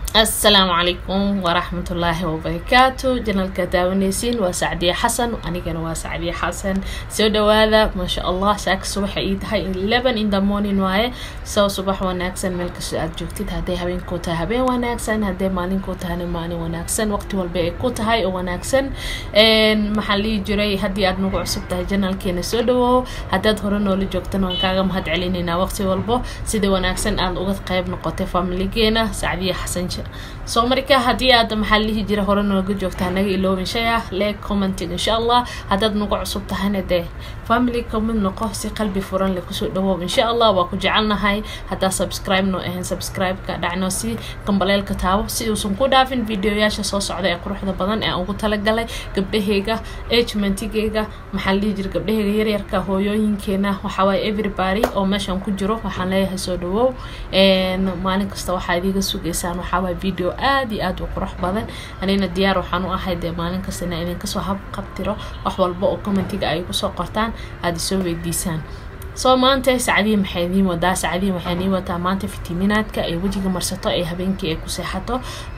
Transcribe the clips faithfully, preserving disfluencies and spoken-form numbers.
السلام عليكم ورحمة الله وبركاته. جنال كداونيسين وسعدية حسن وأنا جنوا سعدية حسن. سو هذا ما شاء الله ساك صبح عيد هاي eleven in the morning واي سو صبح وناكسن ملك الشقات جوكتيد هدي هبين كوتا هبين وناكسن هدي مالين كوتا هني مالين وناكسن وقت والبيع كوتا هاي وناكسن إن محلي جري هدي أدنو عصبتها جنال كين سو دو هداد هرنو اللي جوكتنا وكاغم هاد علينا وقت والبو سيدي وناكسن أن أوقات قيب نقطة فاميلي جينا سعدية حسن soo marka hadii aad maxallihi jira hore nooga joogtaan naga iloobin shaya like comment insha Allah hadad nagu cusub tahayna de family comment noqo si qalbi furan la kusoo dhawo insha Allah waa ku jecelnahay hada subscribe no ahan subscribe ka dhacno si kambaleel ka taabo si uusan ku dhaafin videoyaasha soo socda ee quruxda badan ee ugu tala galay gabdhahayga age-mentigayga maxallihi jira gabdhahayga yar yarka hooyooyinkeena waxa way everybody oo meeshan ku jiro waxaan leeyahay soo dhawo een maalin kasta waxa idiga sugeysaan waxa way video aad iyo aad u qurux badan anina diyaar waxaan u ahay de maalin kasta inaan idin ka soo hab qabtiro wax walba oo commentiga ay ku soo qortaan aad soo weydiisaan soo maanta saacadii maxay idin wadaa saacadii waxay nii wataa maanta fitamiinaadka ay wajiga marsato ay habeenkii ay ku seexato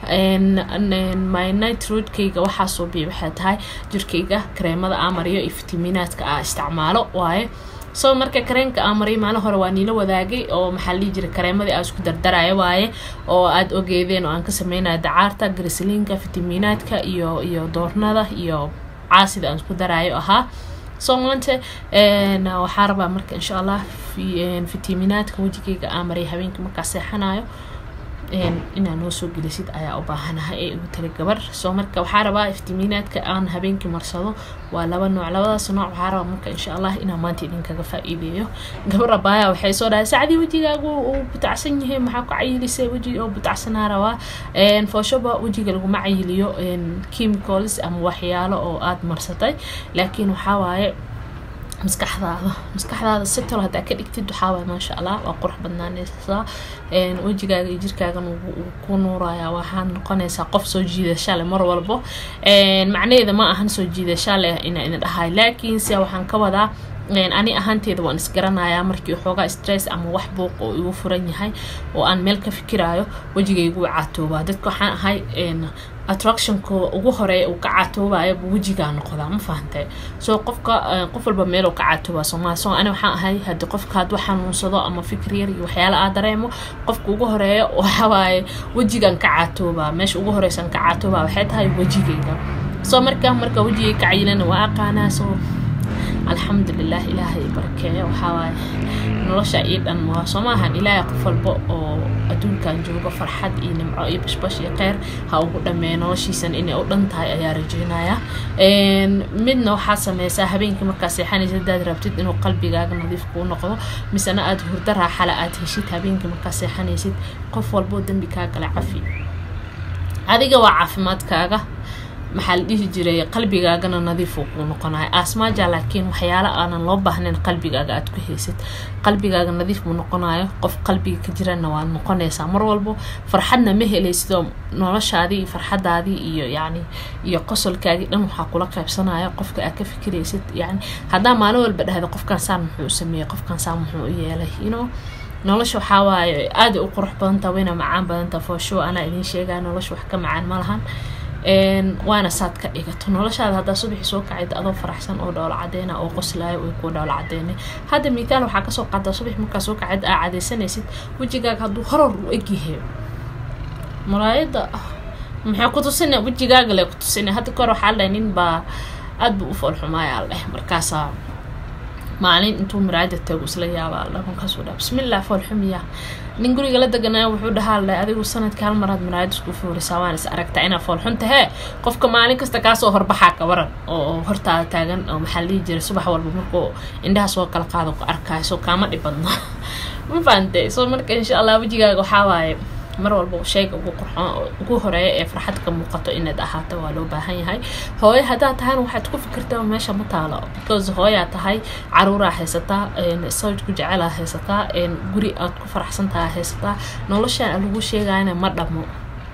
een my night route-kayga waxa soo biibay tahay jirkayga kreemada amariyo iyo fitamiinaadka aan isticmaalo waaye soo marka kareenka amari maana hore waa niila wadaagay oo maxalli jira kareemadii aan isku dardarayo waaye oo aad ogeedeen oo aan ka sameeyay dacaarta grislinka fitamiinaadka iyo iyo doornada iyo caasida aan isku darayo aha soo maanta een waxa rabaa marka insha Allah fitamiinaadka wajigayga amari habeenkii marka seexanayo een inaan noo soo gelisid ayaa u baahanahay ee ugu tala gabar soo marka waxa rabaa fitamiinaadka aan habeenkii marsado waa laba nooc labadaas nooc waxa rabaa marka insha Allah inaan maanta idin kaga faa'iideeyo gabar rabaa waxay soo dhahay saacadii wajigaagu uu butacsan yahay maxaa ku cayilisay wajiga oo butacsanaa rabaa een fooshoba wajiga lagu macayiliyo een chemicals ama waxyaalo oo aad marsatay laakiin waxa waaye maskaxdaada maskaxdaada si tolo hada ka dhigtid waxa way ma sha Allah waa qurux badnaanaysa een wajigaaga iyo jirkaaga uu ku nuuraya waxaan noqonaysaa qof soo jiidasho leh mar walba een macnaheedu ma ahan soo jiidasho leh in in dhahay laakiin si waxaan ka wadaa een ani ahaanteeda waan isgaranayaa markii xoogaa stress ama wax buuq oo igu furan yahay oo aan meel ka fikiraayo wajigaygu caatooba dadka waxaan ahay een attraction ko ugu horeey uu ka caatoobayo wajiga noqda ma fahantay soo qofka qof walba meel uu ka caatooba Soomaali soo ana waxaan ahay hadii qofka had waxaan unsado ama fikir yar iyo waxyaalo aad dareemo qofka ugu horeeyo waxa waaye wajigan ka caatooba meesha ugu horeysan ka caatooba waxay tahay wajigayga soo marka marka wajigayga ka cayilana waa aqaana soo الحمد لله إلهي بركة وحواي نرشة إيدان ما سماها إلهي قفل بقى أدون كان جوجا فرحات إني معي بش بش يقير هاو قدامي نرشة سن إني أقدم تاي يا رجينايا إن منه حاسة مسا هبين كم كاسي حني جدا ربطت إنه قلبي جاك نضيف كون نقطة مثلا أدهور درها حلقات هشيت هبين كم كاسي حني جد قفل بودن بكاك العافي هذه جوا عافمات كاجا محل دي جري قلبي جانا نظيف ونقناع أسمع جا لكن وحيالا أنا لوبه إن قلبي جا أتكهيست قلبي جا نظيف ونقناع قف قلبي كجرا نوان نقناع سامر والبو فرحنا مهلي سدوم نرش هذه فرحة هذه يعني يقصل كاجي لما حقولا قيب صناعي قف كأكف كريست يعني هذا ما له البد هذا قف كان سامح وسميه قف كان سامح وياه ينو نولش وحواي أدي أقرح بنتا وين معان بنتا فشو أنا إني شيء جا نولش وحكم معان مالهن een waana saad ka dhigato noloshaada hada subax soo kacid adoo faraxsan oo dhool cadeena oo qoslaayo oo ku dhool cadeena hada miitaal waxa ka soo qaada subax marka soo kacid aa cadeysanaysid wajigaaga haduu horor u egyahay maraayada maxay ku tusinay wajigaaga la ku tusinay hada kor waxa la nin ba aad u fool xumaaya leh markaas maalin intuu maraayada tago isla yaaba la ka soo dhaaf bismillah fool xumiya nin guriga la deganaa wuxuu dhahaa adigu sanadka hal maraad maraayad isku fuurisay waan is aragtaa ina fool xuntahay qofka maalin kasta ka soo horbaxa ka waran oo hortaada taagan oo maxalli jira subax walba markuu indhaha soo kala qaado ku arkayso kaama dhibadna ma faantay soo marka insha Allah wajigaaga waxa waaye mar walba shayga ugu qurxoon ugu horeeyo ee farxad ka muuqato inaad ahaato waa loo baahan yahay hooyo hadaa tahan waxaad ku fikirtaa meesha ma taalo because hooyo tahay caruura haysata een sawj ku jecel haysata een guri aad ku faraxsan tahay haysata nolosha lagu sheegayna ma dhamo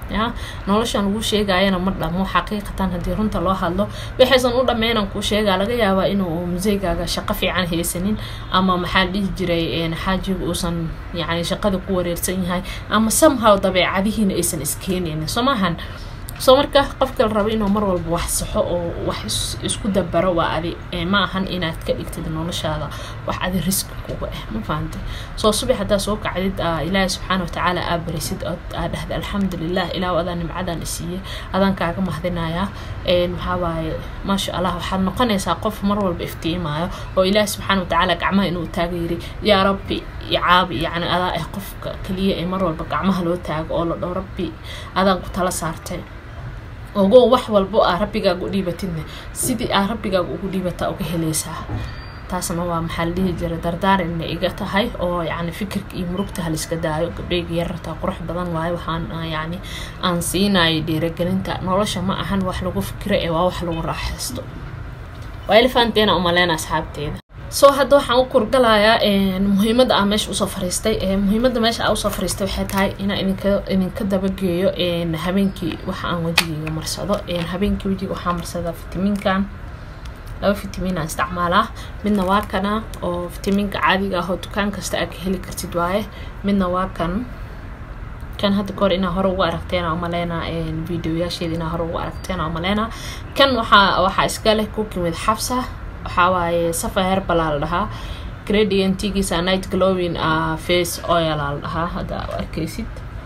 ya noloshan ugu sheegayana ma dhamo xaqiiqatan hadii runta loo hadlo waxaysan u dhameenan ku sheega laga yaabaa inuu museygaaga shaqo fiican haysanin ama maxaa dhihi jiray een xaajigu uusan yani shaqada ku wareersan yahay ama somehow dabeecadihiina aysan iskeenin somahan soo marka qofka la rabo inuu mar walba wax saxo oo wax isku dabaro waa adi ma ahan inaad ka dhigtid noloshaada wax adi risk kuga ah ma fahamtay soo subax hadaa soo kacdid ilaahay subxaanahu wa ta'aala abrisid aad dhahda alxamdulillah ilaahu adaa nimcadan isiiye adan kaaga mahdinaya een waxa waaye ma sha Allah waxaad noqonaysaa qof mar walba iftiimaayo oo ilaahay subxaanahu wa ta'aala gacmaha inuu taageeri yaa rabbi يعاب يعني أنا أقف كلية مرة والبقعمها لو تاج أول لو ربي هذا قلت له صارتين وجو وحول بقى ربي جا قولي بتني سيدي ربي جا قولي بتا وكهليسها تاسنا هو محلي جرى دردار إن إجته هاي أو يعني فكر يمرقتها الإسكدايو بيجي يرتا قرح بدن واي وحان يعني أنسينا يدير جننت نورش ما أهن وحلو فكرة أو وحلو راح يستو وإلفانتين أمالنا أصحابتين soo hadda waxaan u kurgalayaa een muhiimada aan meesha u soo fariistay ee muhiimada meesha aan u soo fariistay waxay tahay in aan idinka idinka dabageeyo een habeenkii waxa aan wajigayga marsado een habeenkii wajiga waxa marsada fitamiinkan laba fitamiin aan isticmaalaa midna waa kana oo fitamiinka caadiga ah oo dukaan kasta aad ka heli kartid waaye midna waa kan kan hadda koor ina hore ugu aragteen oo maleena een videoyaasheeda ina hore ugu aragteen oo maleena kan waxa waxa iska leh ku kimid Xafsa حواي سفر بلال لها gradient تيجي night glowing uh, face oil لها هذا أركيسيد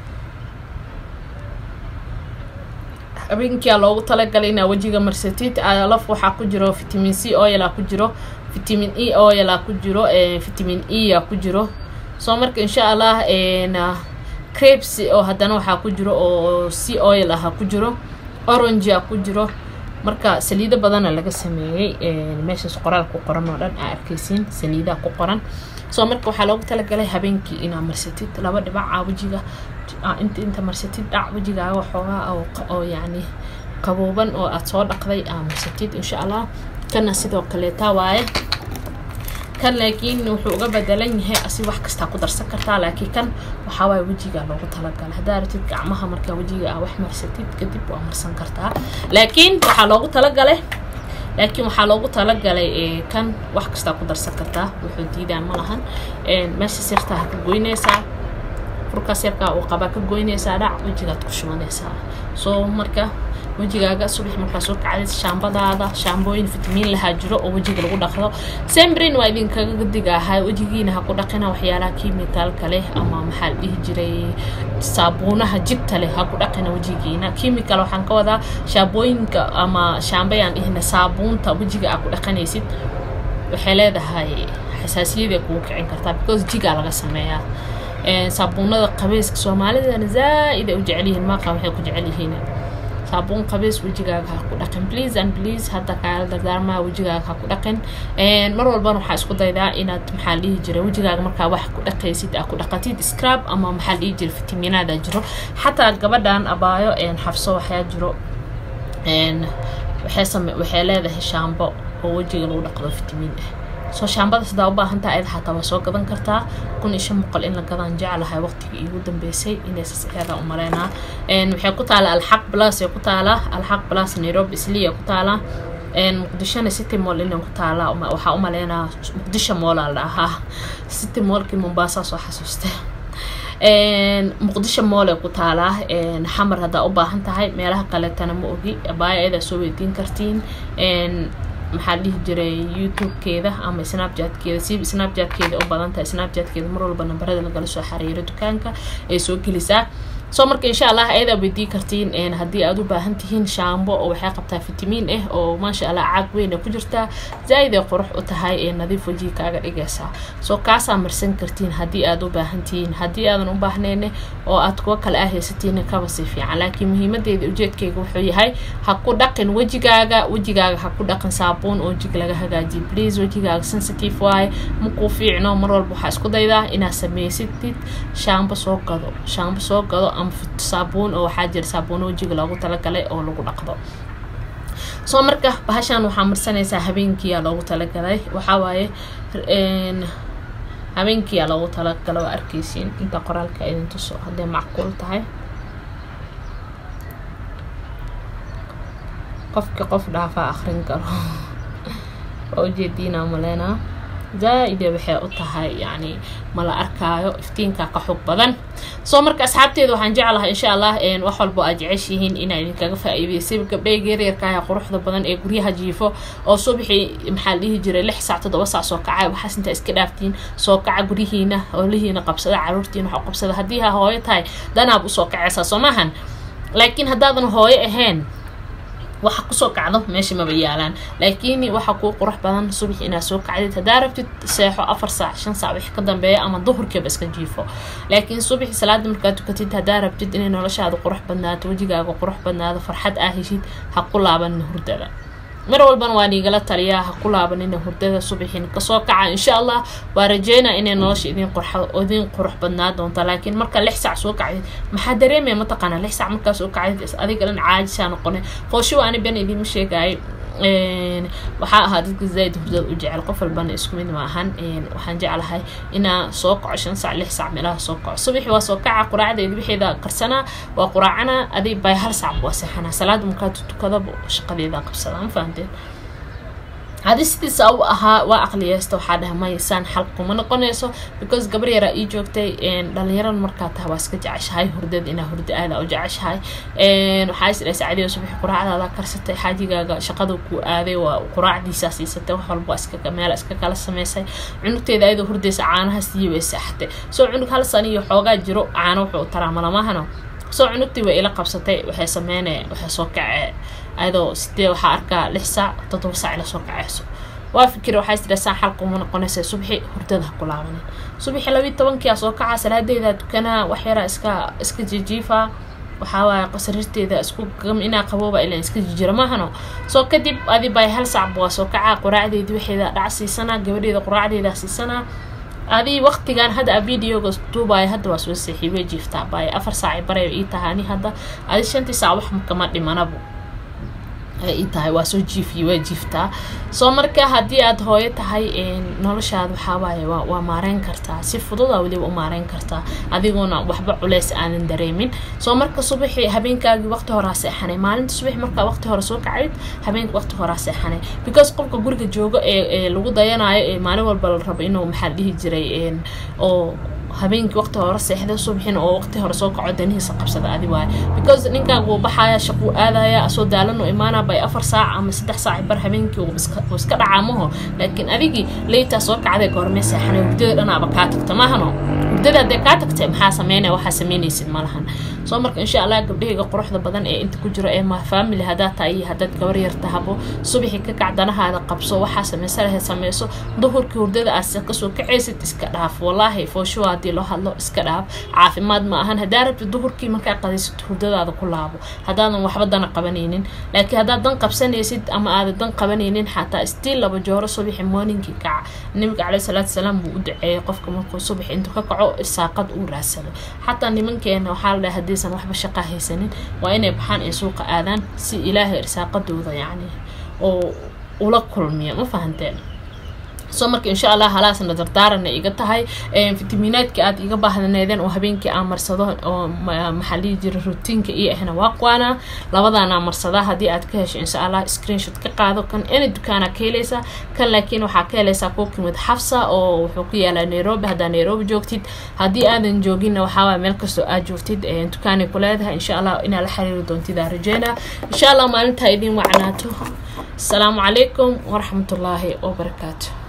أبين كي الله طلق علينا وجهه مرستيت على لف وحاكو جرو فيتامين سي oil أكو جرو فيتامين إي oil أكو جرو فيتامين إي أكو جرو سومرك إن شاء الله إن crepes أو هذا نوع حاكو جرو أو سي oil أكو جرو orange أكو جرو marka saliida badan laga sameeyay ee meesha qoraal ku qoran oo dhan arkaysiin saliida ku qoran soo marka waxa loogu tala galay habeenkii ina marsatid laba dhibac wajiga inta inta marsatid dhac wajigaaga waxooga oo yaani qabooban oo aad soo dhaqday aan marsatid insha Allah kana sidoo kale taa waaye kan laakiin wuxuu uga bedelan yahay asi wax kasta ku darsan kartaa laakiin kan waxa way wajiga loogu tala galay hadaa ratid gacmaha marka wajiga wax marsatid kadib waa marsan kartaa laakiin waxa loogu tala galay laakiin waxa loogu tala galay ee kan wax kasta ku darsan kartaa wuxuu diidaan ma lahan ee meesha sirta ka goynaysaa furka sirka oo qaba ka goynaysaa dhac wajiga ku shumanaysaa soo marka wajigaaga subax marka soo kacday shaambadaada shaambooyin fitamiin laha jiro oo wajiga lagu dhaqdo sembrin waa idin kaga digahay wajigiina ha ku dhaqina waxyaalaha kiimikaal kale ama maxal dhihi jiray saabuunaha jibta leh ha ku dhaqina wajigiina kiimikaal waxaan ka wadaa shaambooyinka ama shaambayaan dhihna saabuunta wajiga aad ku dhaqanaysid waxay leedahay xasaasiyad ku kicin kartaa because jiga laga sameeyaa ee saabuunada qabeeska Soomaalida zaaid u jecelihiin ma qaba waxay ku jecelihiin صابون قبيس وجهك هاكو دقن بليز and بليز هذا كان دردارما وجهك هاكو دقن ان مر walba waxa isku daydaa inaad maxallihi jira wajigaaga marka wax ku dhaqaysid aku dhaqatid scrub ama maxallihi jira fitamiinada jiro hatta gabadhan abaayo een Xafso waxa jiro een waxay samee waxay leedahay shaambo oo wajiga lagu dhaqdo fitamiin ah soo shaambada sida u baahan tahay hatta waa soo gadan kartaa kun isha muqal in la gadan jecelahay waqtiga ugu dambeysay inay saxeeda u mareena een waxay ku taala alxaq plus ay ku taala alxaq plus Nairobi isliya ku taala een muqdisho city mall in ku taala waxa u maleena muqdisho mall laha city mall ki Mombasa soo xasuustay een muqdisho mall ku taala een xamar hada u baahan tahay meelaha kale tan ma ogi baayada soo weydiin kartiin een محليه جري يوتيوب كذا أما سناب شات كذا سيب سناب شات كذا أو بدن سناب شات كذا مرة البنا برد اللي جالسوا حريرة دكانك يسوق كليسا سومرك إن شاء الله إذا بدي كرتين إن هدي أدو بهنتهين شامبو أو حاقبتها فيتامين إيه أو ما شاء الله عاقوين كجرتا زايد قروح وتهاي إن نظيف وجهك على إجاسة سو كاسة مرسن كرتين هدي أدو بهنتين هدي أدو نبهنين أو أتوكل أهل ستين كبسيفي لكن مهمة دي وجهك كي وحي هاي حكو دقن وجهك وجهك حكو دقن صابون وجهك لها هجاجي بليز وجهك سنسيتيف واي مقوفي عنا مرة البحث كده إذا إنها سمي ستة شامبو سوقدو شامبو سوقدو صابون أو حاجة صابون وجهك لو تلقى أو لو نقضه سو مركه بهاشان waxaa marsanaysa habeenkii loogu talagalay waxa waaye een habeenkii loogu talagalay arkaysiin inta qoraalka idin tuso haday macquul tahay قفك قف دافع آخرين كره وجدينا ملنا زائد waxay u tahay yani mala arkaayo iftiinka ka xog badan soo marka asxaabteedu waxaan jecelahay insha Allah in wax walba aad jeceshihiin in ay kaga faa'iideyso gabdhaha yaryarka ah quruxda badan ee guryaha jiifo oo subaxii maxaa dhihi jiray lix saac toddoba saac soo kacay waxaas inta iska dhaaftiin soo kaca gurihiina oo lihiina qabsada caruurtiina waxa qabsada hadii ha hooyo tahay danaab u soo kacaysa Soomahan laakiin hadaadan hooyo ahayn waxa ku soo kacdo meesha ma bayaalaan laakiin waxa ku qurux badan subax ina soo kacday tadaarabtid seexo afar saac shan saac wixii ka dambeeya ama duhurkii iska jiifo laakiin subax salaad markaad tukatid tadaarabtid in noloshaada qurux badnaato wajigaaga qurux badnaado farxad ah heshid ha ku laaban hurdada mar walbana waan igala taliyaa ha ku laaban in hurdada subaxin ka soo kaca insha Allah waa rajeena in nolosha idin qurxo idin qurux badnaado doonto laakiin marka lix saac soo kacay maxaa dareemay ma taqana lix saac marka soo kacay adiga dhan caajisaan noqonay foosho aan been idin sheegay een waxa ahaa dadka zaid hurdada u jecel qof walbana isku mid ma ahan een waxaan jecelahay ina soo kaco shan saac lix saac meelaha soo kaco subaxi waa soo kaca quraacdeeda wixida qarsana waa quraacana adii bay hal saac waa saxana salaad markaad tukada shaqadeeda qabsada ma fahanteen هذا ستي سو أها وعقلي استوحى ده ما يسان حلقه من قنيسه because قبل يرى إيجوكتي إن دليرا المركات هواس كجعش هاي هردد إنه هرد هذا أو جعش هاي إن وحاس رئيس عادي وصبح قراءة هذا كرستي حاجة جا شقدو كو هذا وقراءة دي ساسي ستة وحول باسك كمال أسك كلا سميسي عنك تيدا إذا هرد سعانها سيو سحته سو عنك هالصاني يحوجا جرو عانو حو ترى ملا ما هنا سو عنك تبى إلى قبستي وحي سمينه وحي سوكع هذا ستة وحركة لحسة تتوسع إلى سوق عيسو وافكر وحاس درسان حلقة من قناة صبحي هردها كلامنا صبحي لو يتوان كيا سوق عسل هذا إذا كنا وحيرة إسكا إسكا جيجيفا وحاول قصرت إذا إسكو قم إنا قبوبة إلى إسكا جيجرا ما هنو سو كدب هذه باي هل صعب وسوق ع قراءة ذي وحدة رأسي سنة قبل إذا قراءة ذي رأسي سنة هذه وقت كان هذا فيديو قصتو باي هذا وسوسي حبي جيفتا باي أفر ساعة بري إيتهاني هذا هذا شنتي ساعة وح كمان لما نبو ay tahay waa soo jiifi waa jiiftaa soo marka hadii aad hooyo tahay in noloshaada waxa waaye waa maareyn kartaa si fudud ah waliba u maareyn kartaa adigoona waxba culeys aan dareemin soo marka subaxii habeenkaaga waqti hore seexanay maalinta subax marka waqti hore soo kacay habeenka waqti hore seexanay because qofka guriga jooga ee lagu dayanayo ee maalin walba la rabo inuu maxal dhihi jiray in oo habeenkii waqti hore seexda subaxina oo waqti hore soo kaco danihiisa qabsada adi waay because ninka uu baxaya shaqo aadaya soo daalano imaana bay afar saac ama saddex saac bar habeenkii uu iska dhacaamaho laakiin adigi leeyta soo kacday goormee seexanay hurdada dhan aba ka tagta ma hano hurdada de ka tagtay maxaa sameynay waxa sameynaysid malahan soo marka insha Allah gabdhaha quruxda badan ee inta ku jiro ee ma family hada taay hadad gabar yar tahabo subaxii ka kacdanahaada qabso waxa sameysay sameeyso duhurkii hurdada aas ka soo kacaysid iska dhaaf wallahi foosho loo hadlo iska dhaaf caafimaad ma ahan hadaa rabtid duhurkii marka qadaysid hurdadaada ku laabo hadaadan waxba dan qabanaynin laakiin hadaa dan qabsanaysid ama aad dan qabanaynin xataa still laba jooro subaxii morningkii kac nabiga kaleey salaatu salaam buu u duceeyay qofka markuu subax intuu ka kaco irsaaqad uu raasado xataa nimankeena waxa la dhahay hadiisan waxba shaqo haysanin waa inay baxaan ee suuqa aadaan si ilaahay irsaaqadooda yaani oo ula kulmiyo ma fahanteen soo marka insha Allah halaasna dardaarana iga tahay ee fitamiinaadka aad iga baahnaydeen oo habeenkii aan marsado oo maxalli jira routiinka iyo ahna waaqwana labadana marsada hadii aad ka hesho insha Allah screenshot ka qaado kan in dukaana ka helaysa kan laakiin waxa ka helaysa kookimid Xafsa oo wuxuu ku yaalaa Nairobi hadaa Nairobi joogtid hadii aadan joogin waxa waa meel kasto aad joogtid ee dukaanay ku leedahay insha Allah ina la xiriiro doontid rajayna insha Allah maalinta idin wacnaato السلام عليكم ورحمة الله وبركاته.